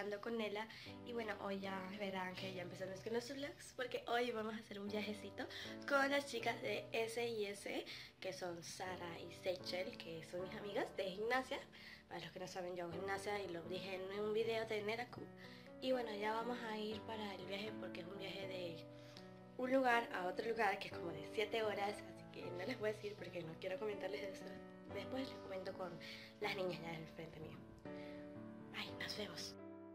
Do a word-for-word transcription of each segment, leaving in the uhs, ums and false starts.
hablando con Nela. Y bueno, hoy ya verán que ya empezamos con los vlogs, porque hoy vamos a hacer un viajecito con las chicas de S I S, que son Sara y Seychelle, que son mis amigas de gimnasia. Para los que no saben, yo hago gimnasia y lo dije en un video de Neracum. Y bueno, ya vamos a ir para el viaje porque es un viaje de un lugar a otro lugar que es como de siete horas, así que no les voy a decir porque no quiero comentarles eso. Después les comento con las niñas ya del frente mío. Ay, nos vemos.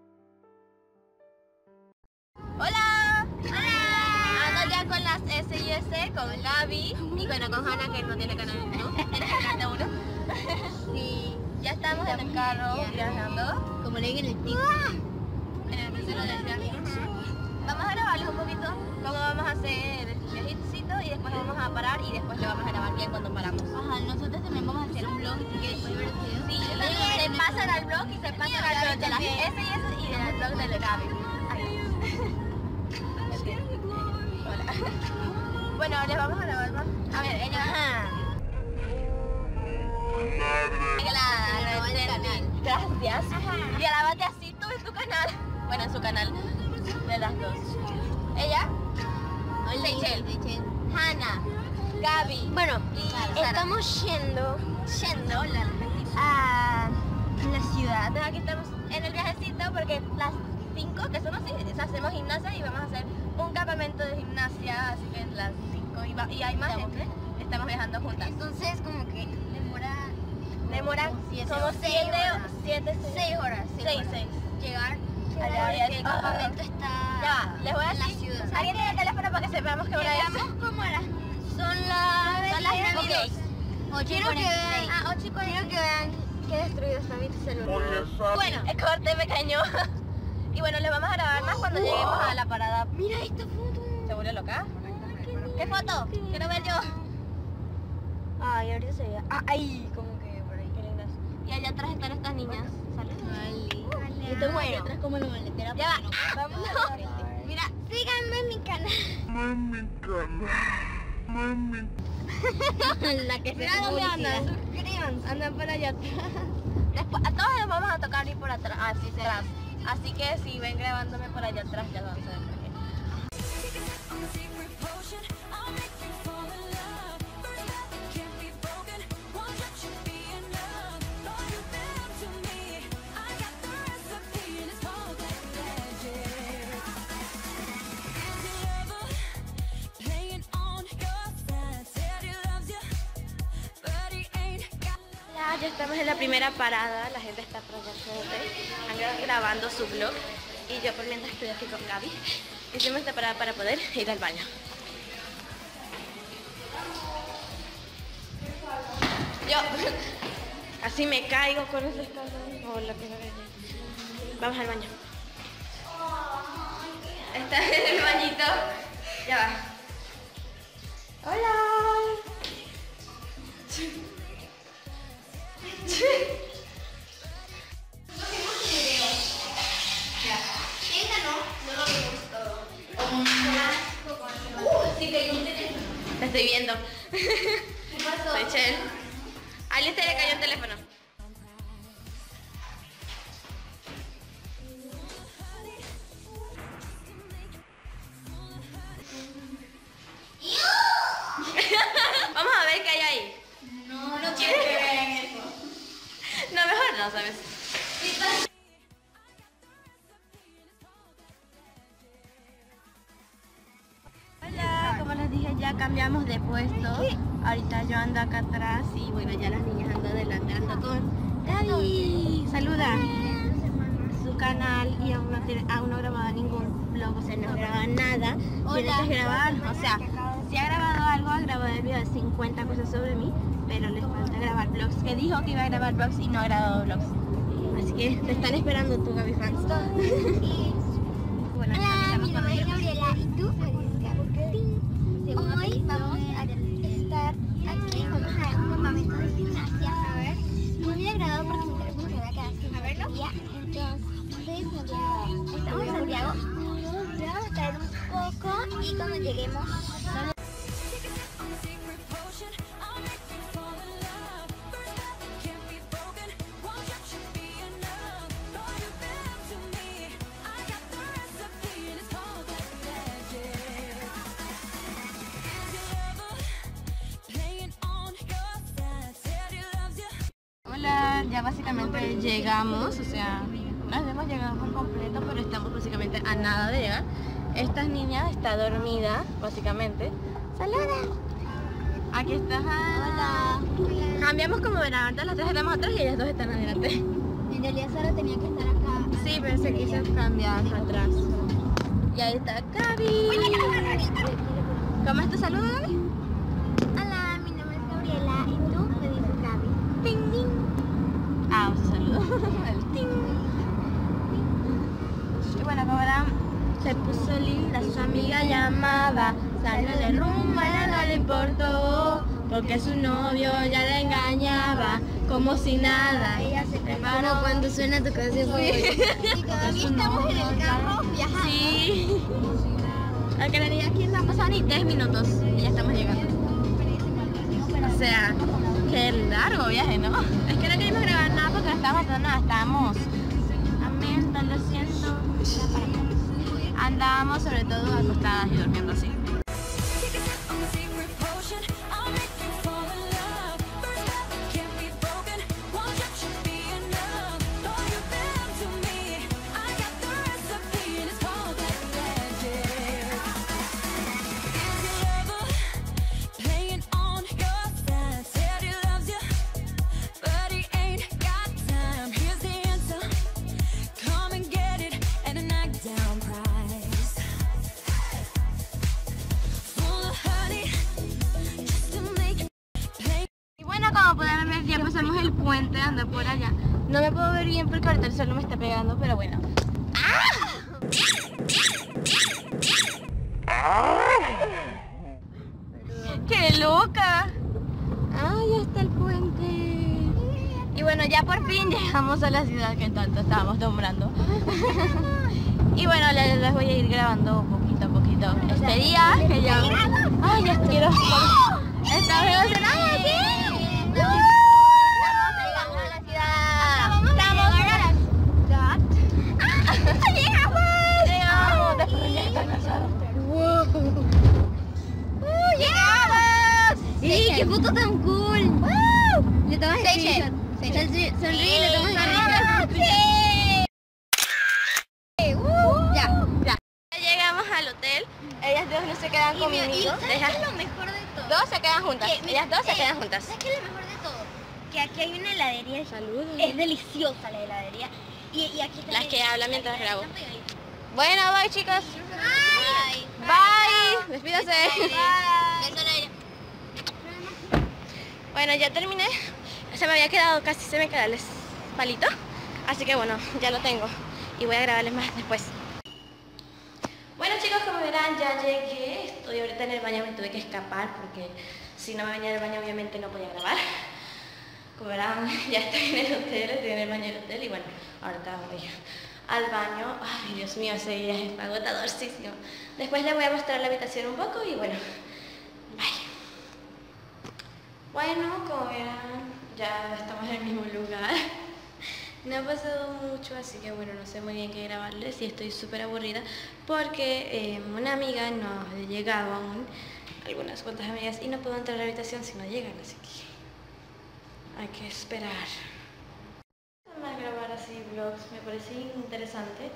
¡Hola! ¡Hola! Ando ya con las S I S, con Gaby y bueno, con Hanna, que no tiene canal en YouTube, en el canal de uno. Sí, ya estamos en el carro viajando. Como le digo en el TikTok. En el tercero del viaje. Vamos a grabarles un poquito cómo vamos a hacer el viajecito y después vamos a parar y después le vamos a grabar bien cuando paramos. Ajá, nosotros también vamos a hacer un vlog, así que después ver el video. Sí, se pasan al vlog y se pasan al vlog de las S I S y del vlog de Gaby. Hola. Bueno, les vamos a grabar más. A ver, ella. Ajá. Gracias. Y grabate así tú en tu canal. Bueno, en su canal de las dos. Ella, Seychelle, Hanna, Gaby. Bueno, y Sara. Estamos yendo, yendo la, a la ciudad. Aquí estamos en el viajecito porque las cinco que somos, hacemos gimnasia y vamos a hacer un campamento de gimnasia, así que las cinco y, va, y hay más gente. Estamos viajando juntas. Entonces como que demora demora siete, como siete horas. siete, seis horas. seis, seis. Llegar allá. El campamento está ya, les voy a decir, la ciudad. ¿Alguien tiene el teléfono para que sepamos qué hora es? ¿Cómo era? Son las Son las veintidós. Quiero que vean, ah, ocho y cuarenta. Quiero que vean qué destruido está mi celular. Bueno, el corte pequeño. Y bueno, les vamos a grabar más cuando lleguemos a la parada. Mira esta foto. ¿Se volvió loca? ¿Qué foto? Quiero ver yo. Ay, ahorita se veía. Ah, ahí, como que por ahí. Qué lindas. Y allá atrás están estas niñas. ¿Sale? Vale. Esto es bueno. Atrás como la maletera. Ya va. Vamos a ver. Mira, síganme en mi canal. Mami canal. Mami. La que se Mira dónde andan. Suscríbanse. Andan por allá atrás. Después, a todos les vamos a tocar ir por atrás. Así será. Así que si ven grabándome por allá atrás ya lo van a saber por qué. Ya estamos en la primera parada, la gente está por allá frente, están grabando su vlog y yo por mientras estoy aquí con Gaby. Hicimos esta parada para poder ir al baño. Yo así me caigo con ese escalón o lo que sea. Vamos al baño. Está en el bañito. Ya va. Hola. Te estoy viendo. ¿Qué pasó? Seychelle. A Alice le cayó el teléfono. Vamos a ver qué hay ahí. No, no quiero que vean eso. No, mejor no, ¿sabes? Hola, como les dije, ya cambiamos de puesto. Ahorita yo ando acá atrás y bueno, ya las niñas andan adelante. Ando con Gaby. Saluda. Su canal y aún no, tiene, aún no ha grabado ningún vlog, o sea, no ha grabado nada. Tienes que grabar, o sea, si ha grabado algo, ha grabado el video de cincuenta cosas sobre mí, pero les falta grabar vlogs, que dijo que iba a grabar vlogs y no ha grabado vlogs. Así que te están esperando tú, Gaby fans. Bueno, hola, mi nombre es Gabriela y tú eres Gaby. Hoy vamos a estar aquí, vamos a ver un campamento de gimnasia. A ver, muy agradado porque mi teléfono se va a quedar sin batería. Entonces, estamos en Santiago. Le vamos a traer un poco y cuando lleguemos ya básicamente llegamos, o sea, no hemos llegado por completo, pero estamos básicamente a nada de llegar. Esta niña está dormida, básicamente. ¡Saluda! Aquí está Hannah. Hola. Cambiamos como verán, ahorita las tres estamos atrás y ellas dos están adelante. En realidad Sara tenía que estar acá. Sí, pero se quiso cambiar atrás. Y ahí está Gaby. ¿Cómo es tu saludo, Gaby? Hola, mi nombre es Gabriela y tú me dices Gaby. Ting, ting. Ah, un saludo. El ting. Y bueno, como verán, se puso linda, su amiga llamaba. Salió de rumba, ya no le importó, porque su novio ya la engañaba, como si nada. Ella se preparó cuando suena tu canción. Y todavía estamos en el carro viajando. Sí. A que la niña aquí no han pasado ni tres minutos y ya estamos llegando. O sea, qué largo viaje, ¿no? Es que no queríamos grabar nada porque no estábamos haciendo nada, estábamos amiendo, lo siento. Andábamos sobre todo acostadas y durmiendo así. Como pueden ver, ya pasamos el puente, anda por allá. No me puedo ver bien porque ahorita el sol me está pegando, pero bueno. ¡Qué loca! Ah, ya está el puente. Y bueno, ya por fin llegamos a la ciudad que tanto estábamos nombrando. Y bueno, les, les voy a ir grabando poquito a poquito este día que ya... ¡Ay, ya quiero! ¡Estamos emocionados aquí! ¡Sí, qué foto tan cool! ¡Wow! Le tomas el screenshot. Sonríe, sonríe, le tomas el screenshot. Ya, ya. Ya llegamos al hotel. Ellas dos no se quedan conmigo. ¿Y sabes qué es lo mejor de todo? Dos se quedan juntas. Que, mira, Ellas dos se eh, quedan juntas. ¿Sabes qué es lo mejor de todo? Que aquí hay una heladería. Saludos. Es deliciosa la heladería. Y, y aquí Las también- que hablan mientras grabo. Están pegaditas. Bueno, bye chicos. Bye. Bye. Despídase. Bye. Beso al aire. Bueno, ya terminé. Se me había quedado, casi se me queda el palito. Así que bueno, ya lo tengo. Y voy a grabarles más después. Bueno chicos, como verán, ya llegué. Estoy ahorita en el baño, me tuve que escapar porque si no me venía del baño obviamente no podía grabar. Como verán, ya estoy en el hotel, estoy en el baño del hotel y bueno, ahorita voy al baño. Ay, Dios mío, ese día es agotadorcísimo. Después les voy a mostrar la habitación un poco y bueno, bye. Bueno, como verán, ya estamos en el mismo lugar. No ha pasado mucho, así que bueno, no sé muy bien qué grabarles y estoy súper aburrida porque eh, una amiga no ha llegado aún, algunas cuantas amigas, y no puedo entrar a la habitación si no llegan, así que hay que esperar. Vamos a grabar así vlogs, me parece interesante.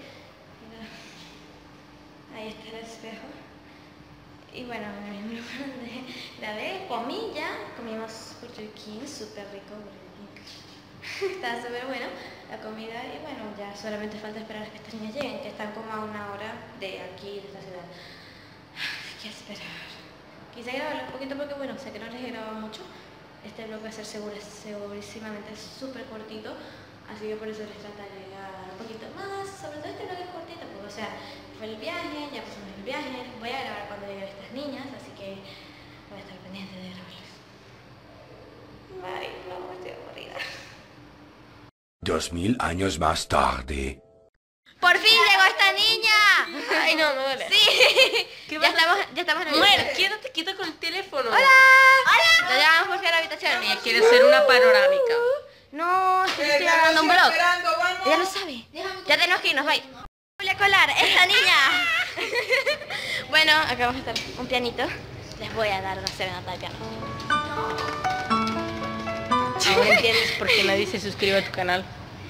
Mira, ahí está el espejo. Y bueno, en el mismo lugar donde grabé, comí ya, comimos Burger King, súper rico Burger King. Está súper bueno la comida y bueno, ya solamente falta esperar a que estas niñas lleguen, que están como a una hora de aquí, de esta ciudad. Hay que esperar. Quise grabarlo un poquito porque bueno, sé que no les he grabado mucho. Este vlog va a ser seguro, segurísimamente súper cortito, así que por eso les trataré de grabar un poquito más. Sobre todo este vlog es cortito, porque o sea, fue el viaje, ya pasamos el viaje, voy a grabar cuando lleguen estas niñas, así que voy a estar pendiente de grabarles. Ay, no, estoy aburrida. Dos mil años más tarde. ¡Por fin llegó esta niña! Ay, no, me duele. Sí. Ya estamos, ya estamos en el Mujer, quédate quieto con el teléfono. ¡Hola! ¡Hola! Ya llegamos por fin a la habitación. Ella quiere ser una panorámica. No, estoy grabando un vlog. Ella lo sabe. Ya tenemos que irnos, bye. Voy a colar esta niña. Bueno, acá vamos a estar un pianito. Les voy a dar una serenata de piano. Ahora entiendes por qué nadie se suscribe a tu canal.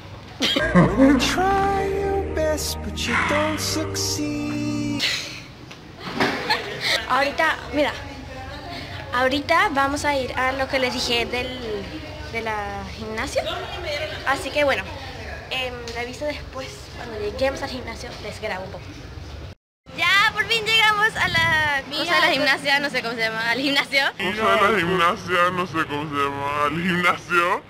Ahorita, mira, ahorita vamos a ir a lo que les dije del de la gimnasio. Así que bueno, eh, la aviso después, cuando lleguemos al gimnasio, les grabo un poco. Ya, por fin llegamos a la cosa de la gimnasia, no sé cómo se llama, al gimnasio. Cosa de la gimnasia, no sé cómo se llama, al gimnasio.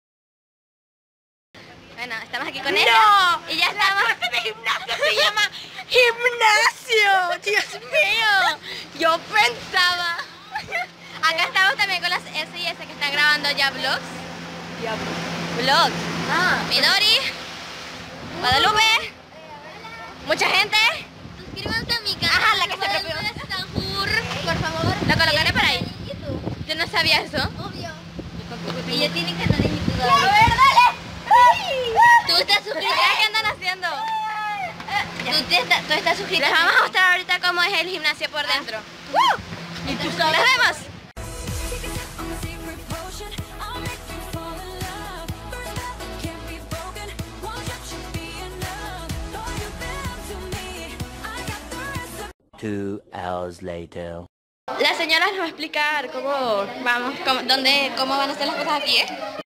Bueno, estamos aquí con ella. Y ya estamos. La clase de gimnasio se llama gimnasio. Dios mío. Yo pensaba. Acá estamos también con las S y S que están grabando ya vlogs. Ya, Vlogs. Ah. Midori. Guadalupe. Mucha gente. Suscríbanse a mi canal. Ajá, la que se apropió. Sanjur, por favor. Lo colocaré por ahí. Yo no sabía eso. Obvio. Y ya tienen canal en YouTube. A ver, dale. Tú estás suscrita. ¿Qué andan haciendo? Tú, te está- tú estás suscrita. Les vamos a mostrar ahorita cómo es el gimnasio por dentro. ¡Uh! ¿Y tú sabes? ¡Nos vemos! Two hours later. La señora nos va a explicar cómo vamos, cómo, dónde, cómo van a ser las cosas aquí, ¿eh?